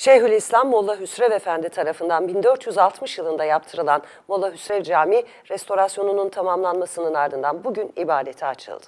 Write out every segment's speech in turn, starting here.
Şeyhülislam Molla Hüsrev Efendi tarafından 1460 yılında yaptırılan Molla Hüsrev Camii restorasyonunun tamamlanmasının ardından bugün ibadete açıldı.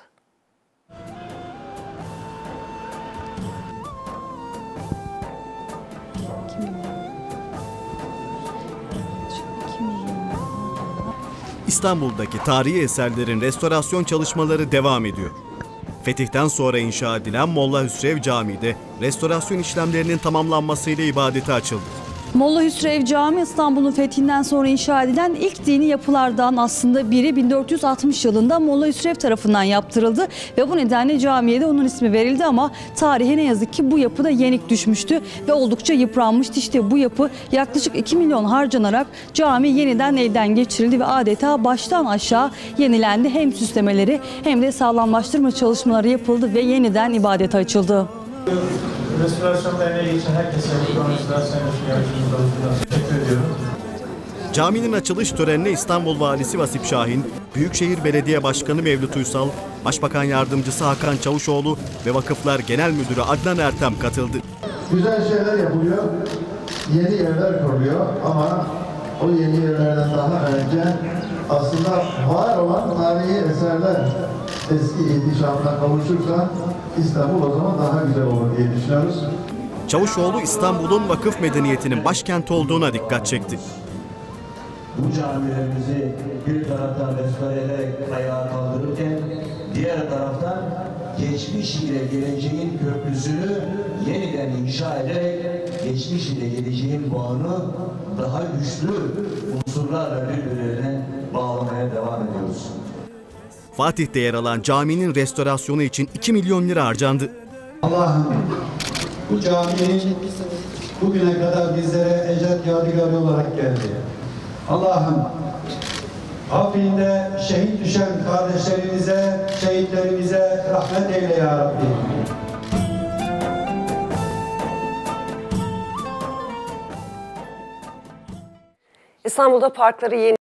İstanbul'daki tarihi eserlerin restorasyon çalışmaları devam ediyor. Fetihten sonra inşa edilen Molla Hüsrev Camii'de restorasyon işlemlerinin tamamlanmasıyla ibadete açıldı. Molla Hüsrev Camii İstanbul'un fethinden sonra inşa edilen ilk dini yapılardan aslında biri. 1460 yılında Molla Hüsrev tarafından yaptırıldı ve bu nedenle camiye de onun ismi verildi ama tarihe ne yazık ki bu yapı da yenik düşmüştü ve oldukça yıpranmıştı. İşte bu yapı yaklaşık 2 milyon harcanarak cami yeniden elden geçirildi ve adeta baştan aşağı yenilendi. Hem süslemeleri hem de sağlamlaştırma çalışmaları yapıldı ve yeniden ibadete açıldı. Restorasyon derneği için herkese teşekkür ediyorum. Caminin açılış törenine İstanbul Valisi Vasip Şahin, Büyükşehir Belediye Başkanı Mevlüt Uysal, Başbakan Yardımcısı Hakan Çavuşoğlu ve Vakıflar Genel Müdürü Adnan Ertem katıldı. Güzel şeyler yapılıyor, yeni yerler kuruluyor ama o yeni yerlerden daha önce aslında var olan tarihi eserler eski ihtişamına kavuşursa İstanbul o zaman daha güzel olur diye düşünüyoruz. Çavuşoğlu İstanbul'un vakıf medeniyetinin başkenti olduğuna dikkat çekti. Bu camilerimizi bir taraftan restore ederek ayağa kaldırırken diğer taraftan geçmiş ile geleceğin köprüsünü yeniden inşa ederek geçmiş ile geleceğin bağını daha güçlü unsurlarla birbirlerine bağlamaya devam ediyoruz. Fatih'te yer alan caminin restorasyonu için 2 milyon lira harcandı. Allah'ım bu caminin bugüne kadar bizlere ecdat yadigarı olarak geldi. Allah'ım afinde şehit düşen kardeşlerimize, şehitlerimize rahmet eyle ya Rabbi. İstanbul'da parkları yeni